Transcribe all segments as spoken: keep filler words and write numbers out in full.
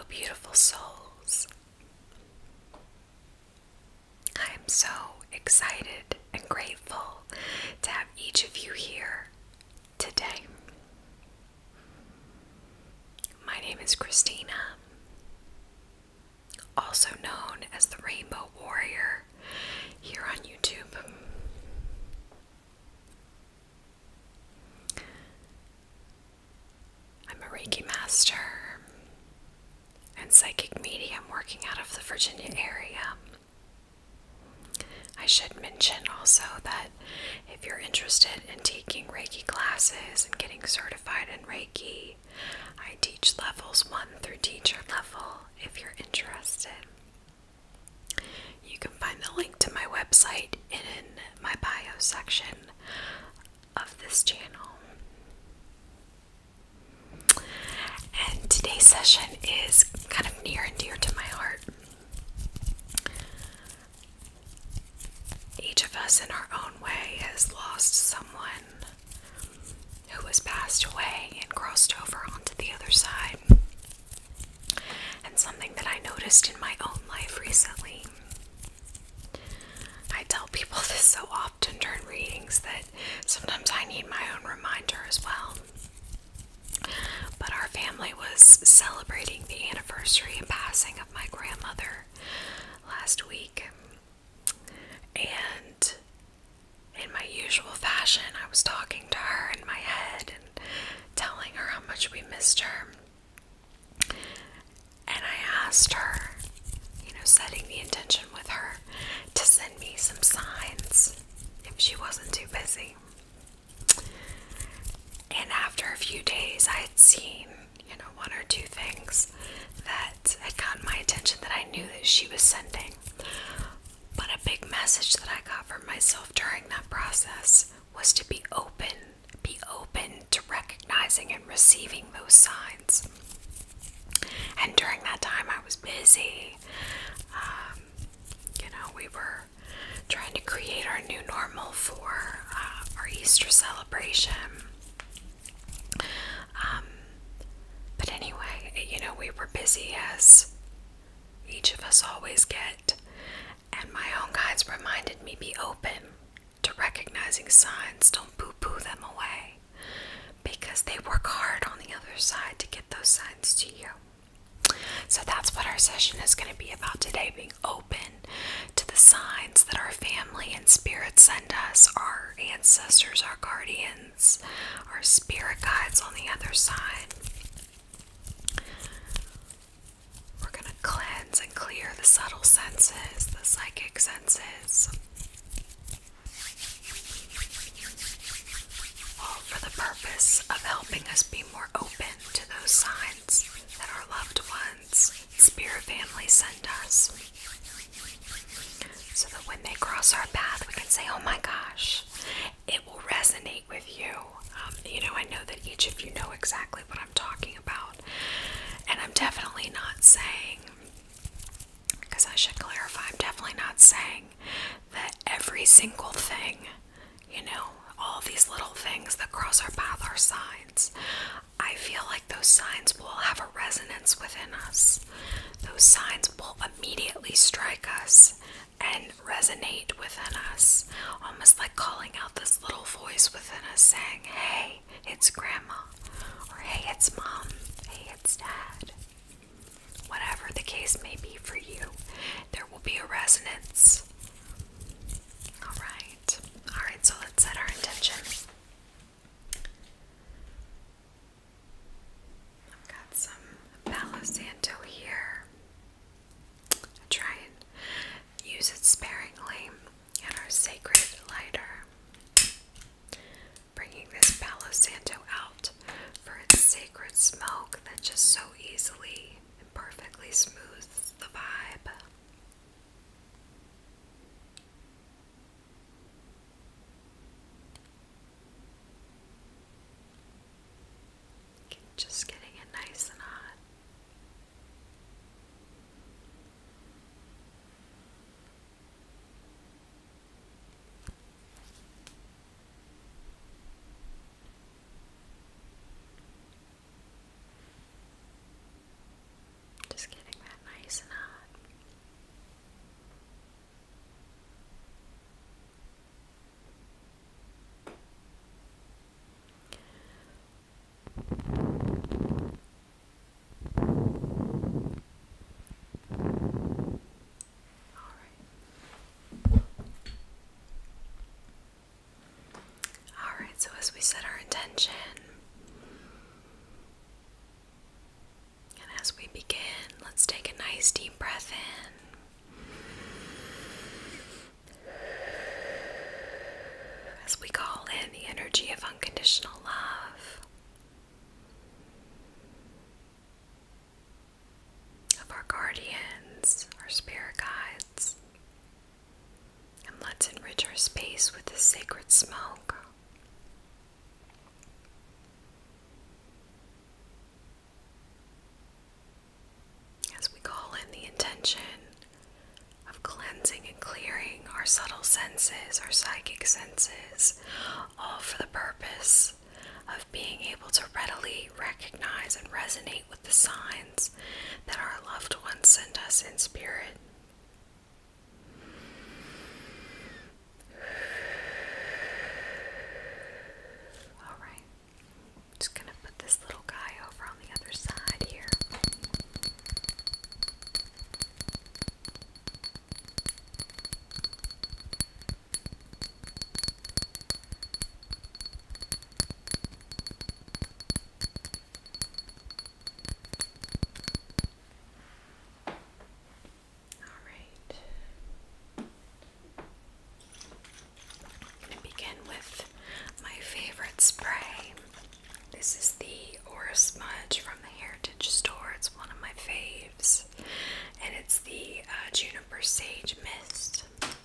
beautiful souls. I am so excited and grateful to have each of you here today. My name is Christina, also known as the Rainbow Warrior here on YouTube. I'm a Reiki master and psychic medium working out of the Virginia area. I should mention also that if you're interested in taking Reiki classes and getting certified in Reiki, I teach levels one through teacher level if you're interested. You can find the link to my website in my bio section of this channel. And today's session is kind of near and dear to my heart. Each of us in our own way has lost someone who has passed away and crossed over onto the other side. And something that I noticed in my own life recently, I tell people this so often during readings that sometimes I need my own reminder as well. But our family was celebrating the anniversary and passing of my grandmother last week. And in my usual fashion, I was talking to her in my head and telling her how much we missed her. And I asked her, you know, setting the intention with her to send me some signs if she wasn't too busy. And after a few days, I had seen, you know, one or two things that had gotten my attention that I knew that she was sending. But a big message that I got for myself during that process was to be open, be open to recognizing and receiving those signs. And during that time, I was busy. Um, you know, we were trying to create our new normal for uh, our Easter celebration. Um, but anyway, you know, we were busy as each of us always get. And my own guides reminded me, be open to recognizing signs. Don't poo-poo them away, because they work hard on the other side to get those signs to you. So that's what our session is going to be about today, being open to the signs that our family and spirit send us, our ancestors, our guardians, our spirit guides on the other side. We're going to cleanse and clear the subtle senses, the psychic senses, all for the purpose of helping us be more open to those signs that our loved ones, spirit family send us, so that when they cross our path, we can say, oh my gosh, it will resonate with you. Um, you know, I know that each of you know exactly what I'm talking about. And I'm definitely not saying, because I should clarify, I'm definitely not saying that every single thing, you know, all these little things that cross our path are signs. I feel like those signs will have a resonance within us. Those signs will immediately strike us and resonate within us, almost like calling out this little voice within us saying, hey, it's grandma, or hey, it's mom, hey, it's dad. Whatever the case may be for you, there will be a resonance. Alright, alright, so let's set our intention. I've got some Palo Santo here. I try and use it sparingly, and our sacred lighter. Bringing this Palo Santo out for its sacred smoke that just so easily and perfectly smooths the vibe. Just getting it nice and hot. Just intention. And as we begin, let's take a nice deep breath in. As we call in the energy of unconditional love, of our guardians, our spirit guides, and let's enrich our space with this sacred smoke. As we call in the intention of cleansing and clearing our subtle senses, our psychic senses, all for the purpose of being able to readily recognize and resonate with the signs that our loved ones send us in spirit. Alright, just gonna put this little guy over on the other side here. With my favorite spray. This is the Aura Smudge from the Heritage Store. It's one of my faves, and it's the uh, Juniper Sage Mist.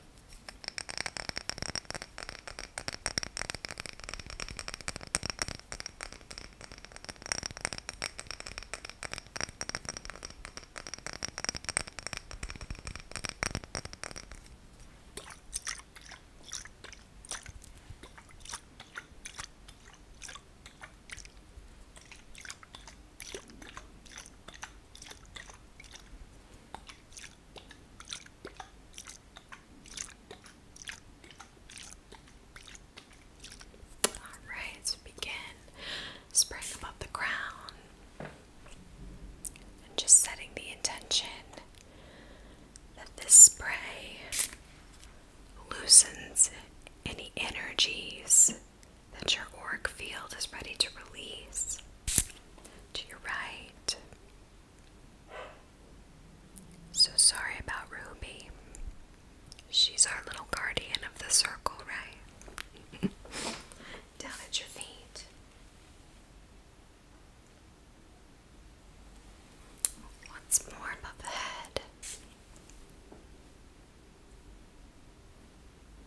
Spraying above the crown and just setting the intention that this spray loosens any energies that your auric field is ready to release. To your right. So sorry about Ruby. She's our little guardian of the circle, right? Down at your feet. Once more above the head.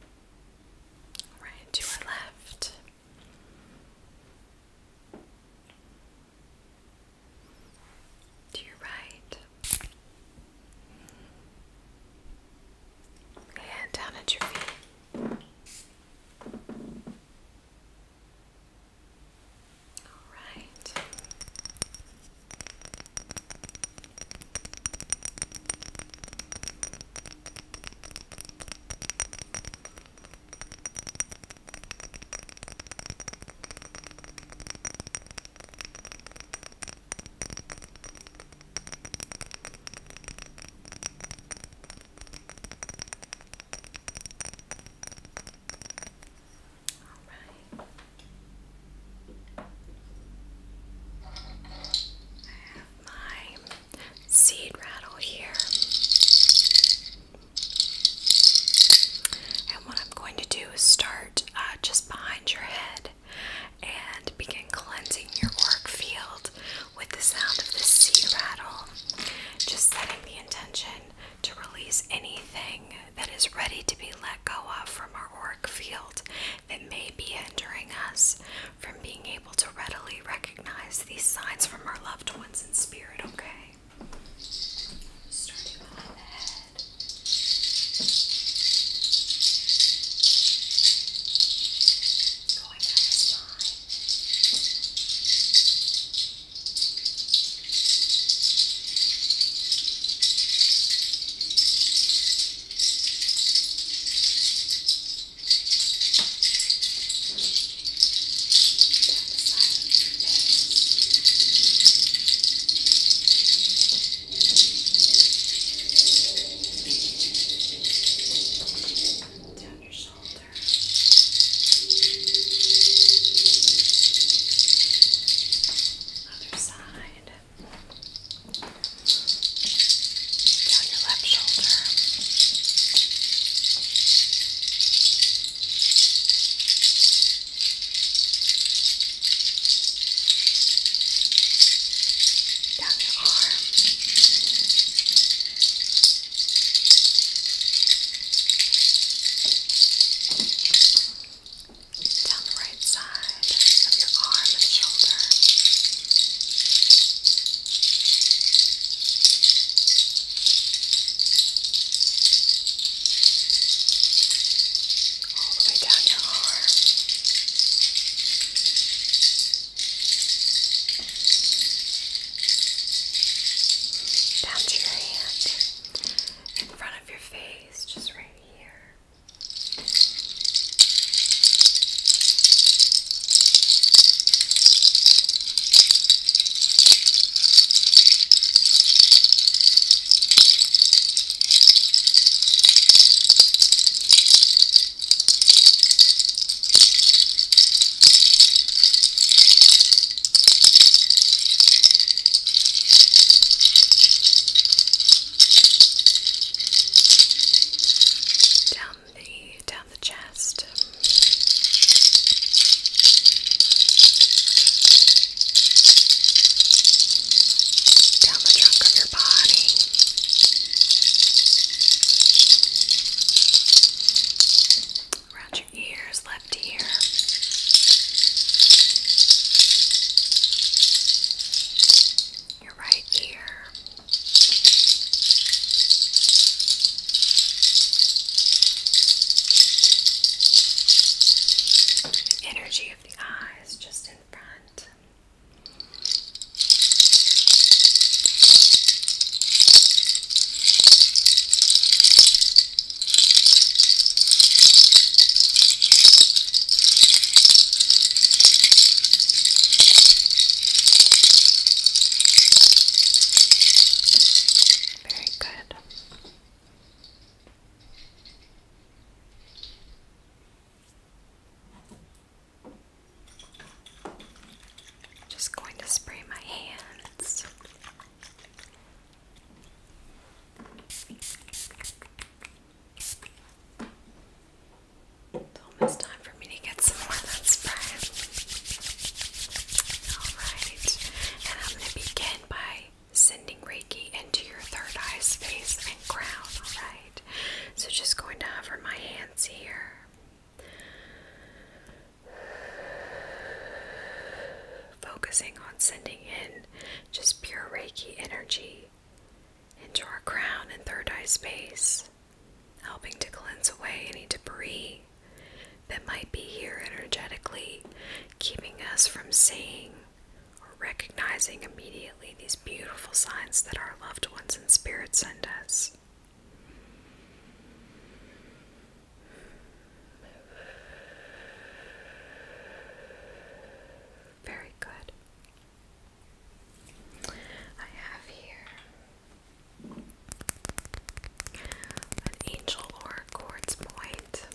Right to our left. sending in just pure Reiki energy into our crown and third eye space, helping to cleanse away any debris that might be here energetically, keeping us from seeing or recognizing immediately these beautiful signs that our loved ones in spirit send us. Very good. I have here an angel or quartz point.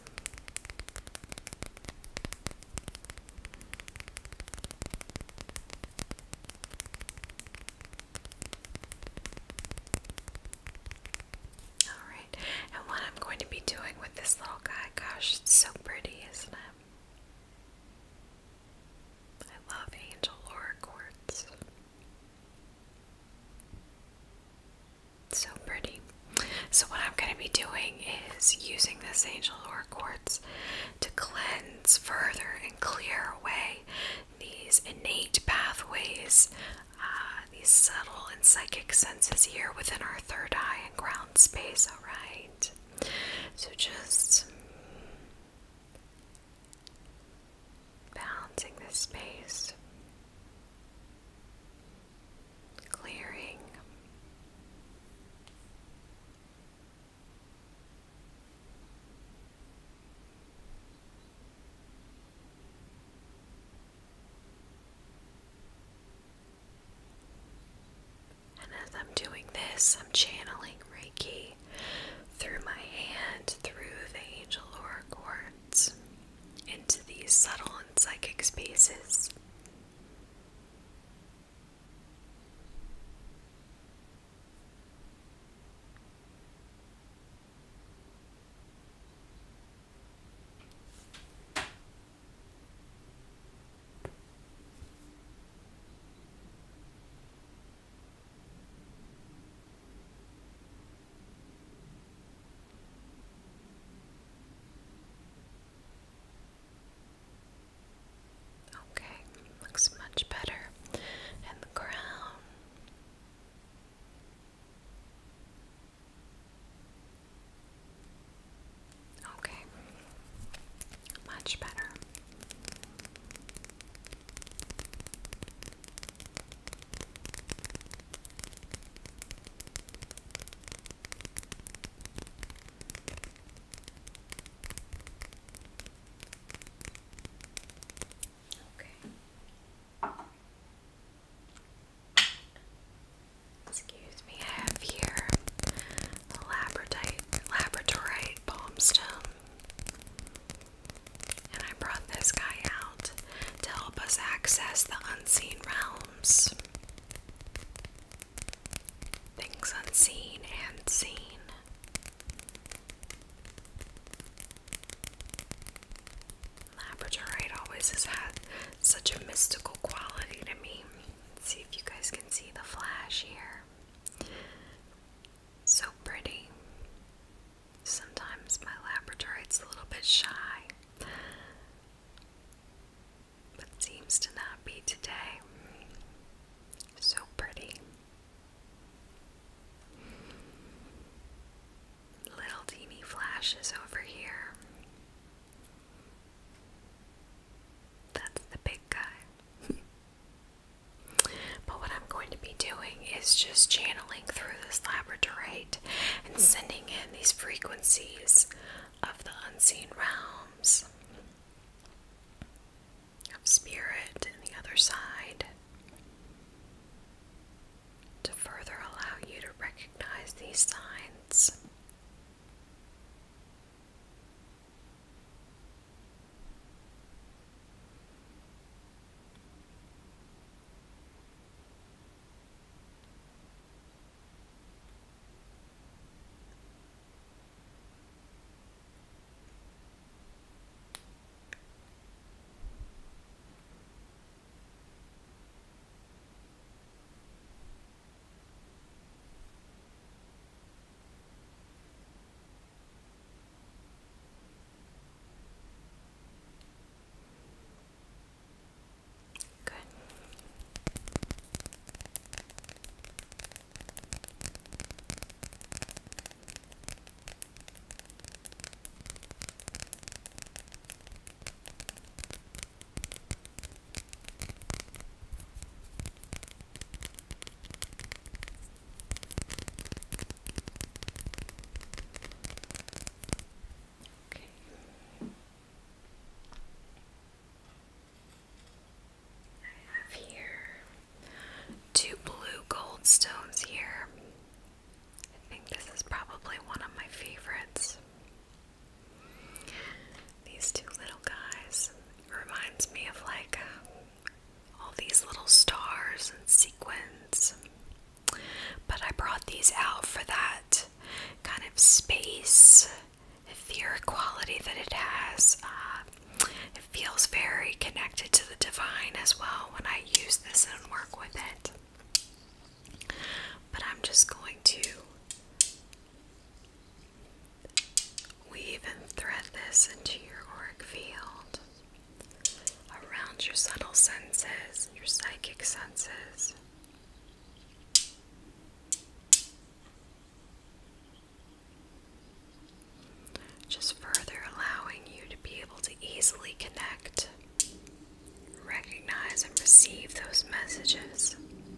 Alright, and what I'm going to be doing with this little guy, gosh, it's so pretty, isn't it? I love angel aura quartz. So pretty. So what I'm going to be doing is using this angel aura quartz to cleanse further and clear away these innate pathways, uh, these subtle and psychic senses here within our third eye and ground space, alright? So just balancing this space, clearing. And as I'm doing this, I'm channeling Reiki through my hand, through the angel aura quartz, into these subtle and psychic spaces. Okay, looks much better. And the crown. Okay, much better. Okay. Excuse me, I have here a labradorite, labradorite palm stone. And I brought this guy out to help us access the unseen realms. Things unseen and seen. Labradorite always has had such a mystical quality to me. Let's see if you guys can see the flash here. So pretty. Sometimes my labradorite's a little bit shy, but seems to not be today. So pretty. Little teeny flashes over here. That's the big guy. But what I'm going to be doing is just channeling through this labradorite and sending in these frequencies of the unseen realms, of spirit and the other side, to further allow you to recognize these signs. out stones here. I think this is probably one of my favorites. These two little guys reminds me of like all these little stars and sequins. But I brought these out for that kind of space, etheric quality that it has. Uh, it feels very connected to the divine as well when I use this and work with it. But I'm just going to weave and thread this into your auric field, around your subtle senses, your psychic senses. Just further allowing you to be able to easily connect, recognize, and receive those messages.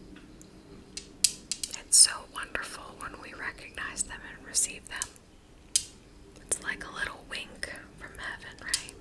It's so wonderful when we recognize them and receive them. It's like a little wink from heaven, right?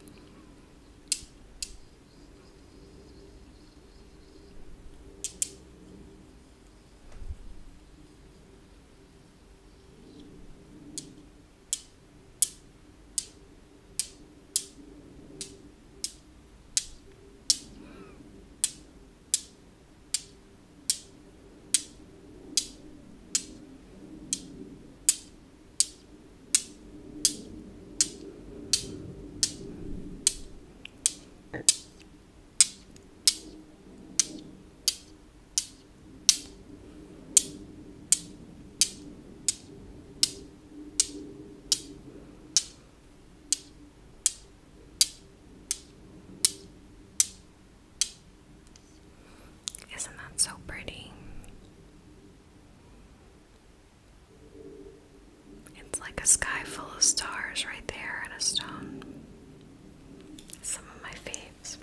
Isn't that so pretty? It's like a sky full of stars right there in a stone. Some of my faves.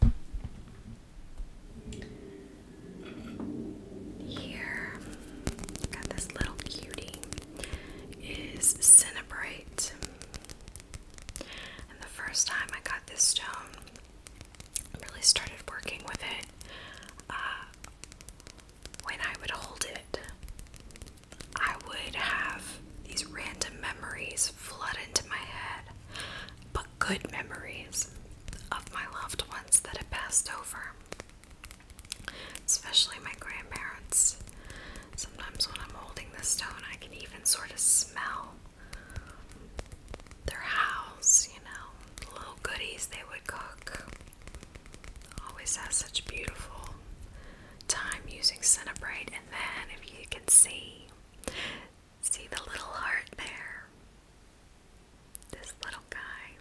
Here, got this little cutie, is Cinnabrite. And the first time I got this stone, I really started working with it. Uh, when I would hold it, I would have these random memories flood into my head, but good memories of my loved ones that had passed over, especially my grandparents. Sometimes when I'm holding this stone, I can even sort of smell their house, you know, the little goodies they would cook. Always have such beautiful time using Cinnabrite. And then if you can see, see the little heart there, this little guy.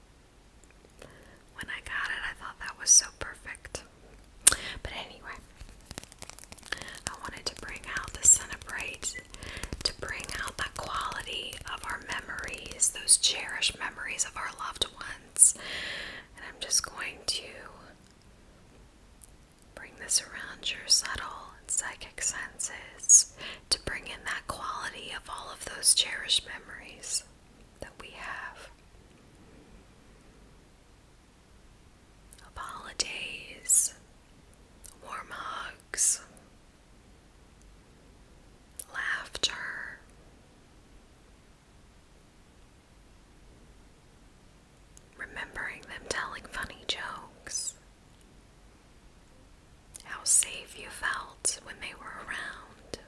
When I got it, I thought that was so perfect. But anyway, I wanted to bring out the Cinnabrite to bring out that quality of our memories, those cherished memories of our loved ones. And I'm just going to bring this around your subtle and psychic senses to bring in that quality of all of those cherished memories that we have. Of holidays, warm hugs, laughter, remembering them telling funny jokes, how safe you felt when they were around,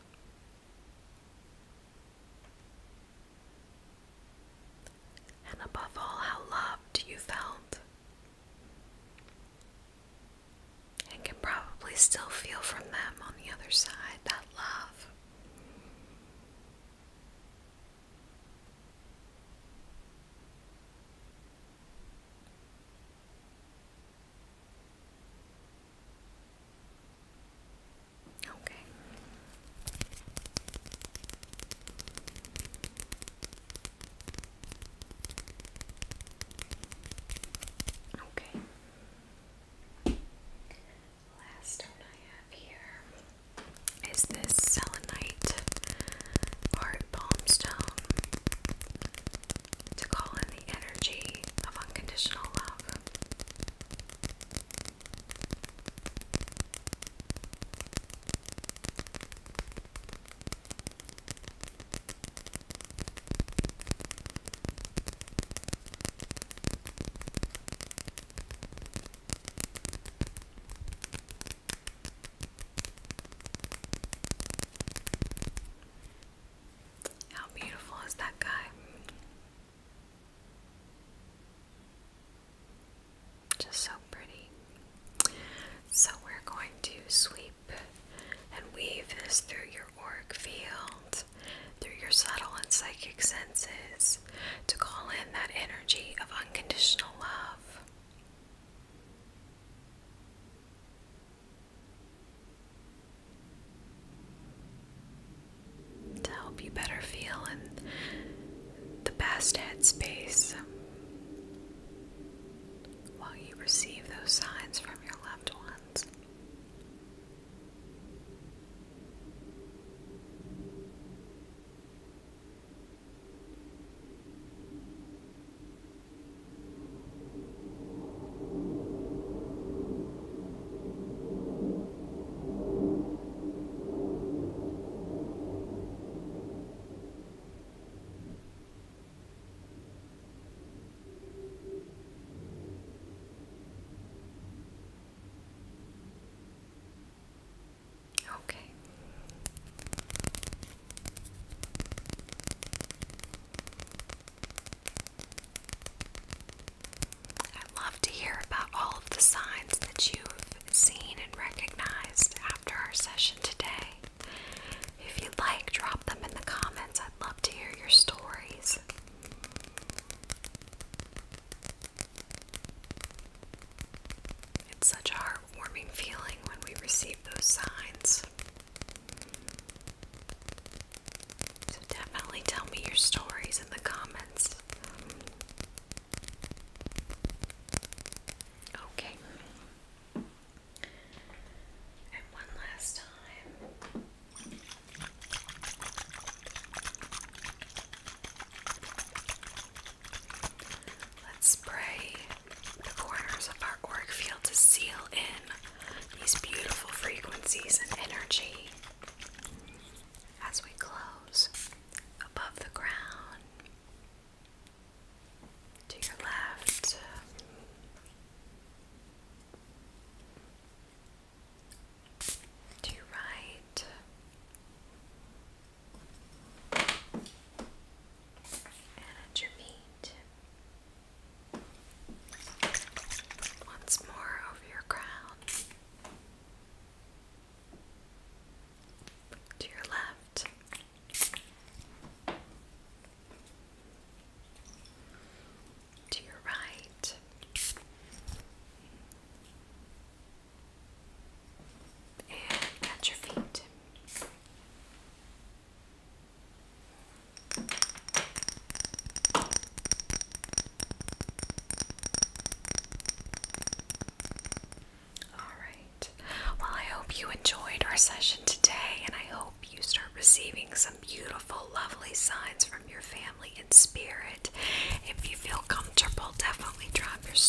and above all, how loved you felt, and can probably still feel from them on the other side, that love. Okay. Okay. Last stone I have here is this selenite heart palm stone to call in the energy of unconditional love. use through your auric field, through your subtle and psychic senses, to call in that energy of unconditional love. To help you better feel in the best headspace while you receive those signs from your loved ones. Okay. I'd love to hear about all of the signs that you've seen and recognized after our session today. If you'd like, drop them in the comments. I'd love to hear your stories. It's such a heartwarming feeling when we receive those signs. So definitely tell me your stories in the comments. Okay. And one last time. Let's spray the corners of our auric field to seal in these beautiful frequencies and energy as we close above the crown, to your left, to your right, and at your feet. Once more over your crown, to your left, to your right, and at your feet. Alright, well, I hope you enjoyed our session today, and I hope you start receiving some beautiful, lovely signs from your family in spirit. If you feel comfortable, definitely drop your